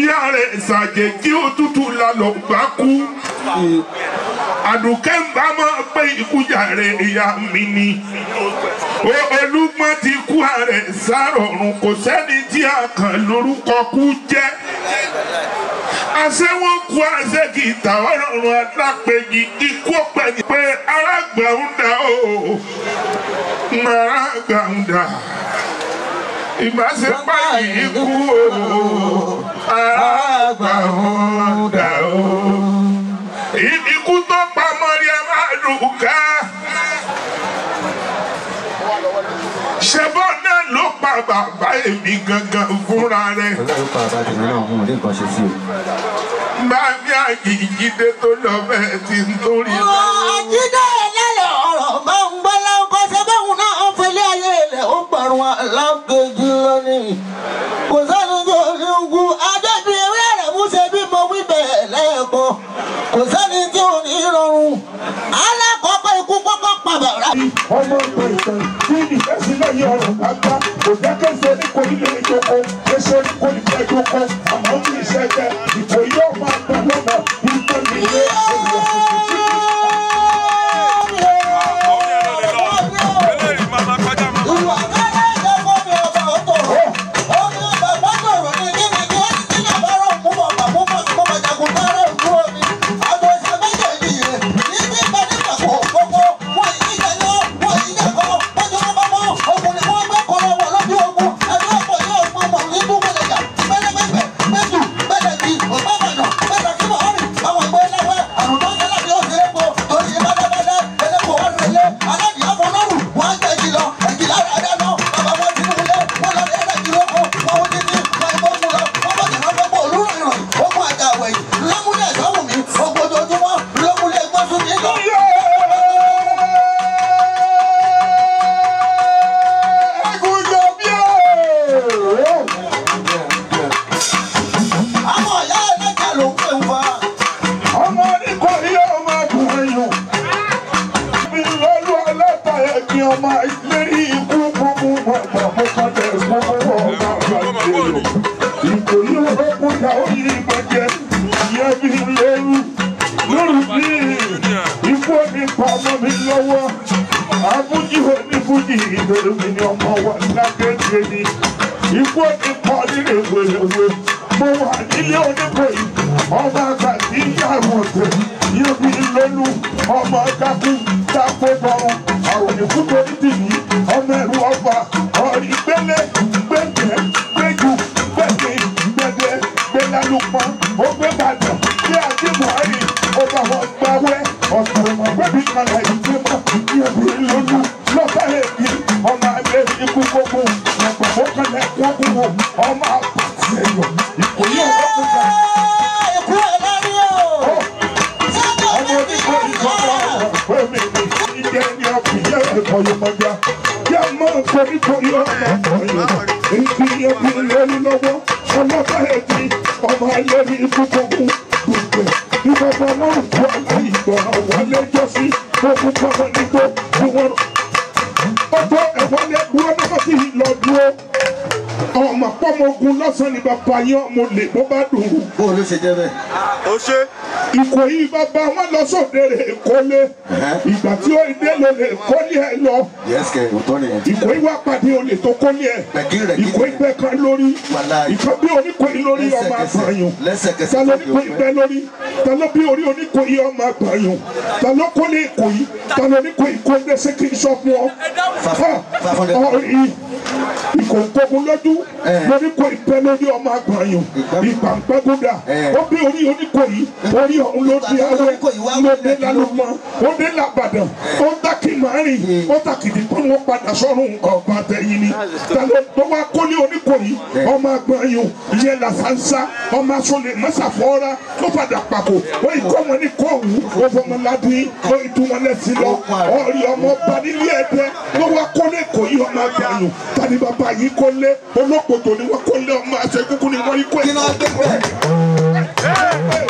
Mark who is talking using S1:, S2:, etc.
S1: ìyá rẹ̀ ṣàjèjì òtútù lálọ́ bá kú. Àdùkẹ́ ń bá máa pé ìkújàre ìyá mi ni. Olúgbọ́n ti kú ààrẹ sárọ̀rùn kò sẹ́ni tí a kàn lórúkọ kú jẹ́. Àṣẹ wọn kú àṣẹ kìtà ọ̀rọ̀rùn alápèjì ikú ọ̀pẹ ni pé arágbà ń dà ó. Arágbà ń dà. Ìbáṣepá yìí kú o. Arágbà ń dà ó. Ikú tó pa Mọ́ríà máa dùn ká. Ṣebọ́ náà ló pa bàbá èmi gangan fúnra rẹ̀.
S2: Ọlọ́run pa bàbá tèmi náà mú un ní nǹkan ṣe sí o.
S1: Máa ní Àjíjídé tó lọ bẹ́ẹ̀ tí ń torí rẹ̀.
S3: Àjídé lẹ́lẹ̀ ọ̀rọ̀ máa ń gbọ́ láńkọ́ ṣe báwọn náà ń fẹlẹ́ ayé ilẹ̀ ó parun alákejì lónìí. Kò sẹ́ni tó ní ogun Ajobiewe rẹ̀ mú ṣe bí mo wí bẹ́ẹ̀ lẹ́ẹ̀kan. Kò sẹ́ni tí ò ní rọrùn. Alákọ̀ọ́kọ́ ikú kọ́kọ́ pa bàrà.
S1: Ọmọ ìgbà ìtàn tí ìfẹ́sí lẹ́yìn ọ̀rọ̀ àgbà kò jẹ́ kẹ́sẹ̀ ní kò nílé ìjókòó kẹ́sẹ̀ ní kò nílé ìjókòó àmọ́ kì í ṣẹ́jẹ́ ìbò yóò máa gbà lọ́nà nígbà nílé ènìyàn ikú ti pọ̀ nílé wèlewè mo wà nílé oníkòyí ọmọ àgbà tí ìyàwó tẹ̀ yóò fi lónú ọmọ dákú dákú bọ̀rùn àwọn ìkú tó ní tìyí ọmọ ẹ̀rù ọba ọ̀rí gbélé gbẹ̀gẹ̀ gbẹ̀jù gbẹ̀gẹ̀ gbẹ̀gẹ̀ gbẹ̀lálùpọ̀ ó gbé bàjẹ́ bí àti buhari ó bá wọn gbàwẹ́ ọ̀sán ìmọ̀ gbẹ̀bí kalẹ̀ ìgbémọ̀ yóò fi lónú lọ́sà èyí ọmọ àgbẹ̀ ikú gbogbo ọgbà mọ́kànlẹ̀ gbogbo ọmọ àpàtìyọ ìkòyí ọ̀gbọ̀gbọ̀.
S3: Ikú ẹ̀ lárí o.
S1: Ọmọ onígbò ìjọba ọ̀pẹ̀ mi ní ìjẹ́ ní ọ̀pìyẹ́ ẹ̀kọ́ yóò mọ́jà. Yá mọ́ nítorí ọmọ ọ̀yọ́. Èyí ẹbí lórí lọ́wọ́ ọlọ́pàá ẹ̀dí ọmọ ayẹ́rí ikú gbogbo gbogbo. Ìjọba náà kọ́ ọ̀la ìgbọ̀ràn wọlé jọ́sí gbogbo kọ́mọ nígbò tí wọ́n ọjọ́ ẹ̀wọ́n lé dúró náà sí lọ dúró. Ọmọ pọ́mọ̀gùn lọ́sàn-án ni bàbá yẹn mo lè bó bá dùn.
S2: Bó o ló ṣe jẹ́ bẹ́ẹ̀?
S4: Ó ṣe.
S1: Ìkòyí bàbá wọn lọ sóde rè kólé. Ìgbà tí ó dé ló lè kólé ẹ lọ.
S2: Yẹ́sìkẹ̀ òótọ́ nìyẹn.
S1: Ìkòyí wá pàdé olè tó kólé ẹ. Ìkòyí bẹ́ kan lórí. Ìkan bí oníkòyí lórí ọmọ àgbàyàn. Ta ló níkòyí bẹ́ lórí? Ta ló bí orí oníkòyí ọmọ àgbàyàn? Ta ló kólé ìkòyí? Ta ló níkòyí kólé sí kí n sọ fún ọ? Ìkòkòkò lójú lórí kò ìpẹ́ lórí ọmọ àgbàyàn ìpàǹpẹ́gúdà ó bí orí oníkòyí orí ọ̀hún ló di awẹ́ ló dé lálùmọ́ ó dé làbàdàn ó dákì márìn ó tàkìdí tó wọ́n padà sọ́run ọ̀gbà tẹ̀yìn ni tó wá kólé oníkòyí ọmọ àgbàyàn ìyẹn làṣàǹṣà ọmọ asọlẹ̀ mọ́sàfọ́ra ó padà pàkó ó ìkọ́ wọn ní kóòwù ó fọmọládùn ó ìtumọ̀ lẹ́sìn lọ ọ̀rí ọmọ ọba nílé ẹ̀dẹ́ ló wá kólé ìkòyí ọmọ àgbàyàn tani bàbá yìí kólé olókòtò ni wọ́n kólé ọmọ àṣẹ kúkú ni wọ́n yí kó
S2: kí ló dé bẹ́ẹ̀?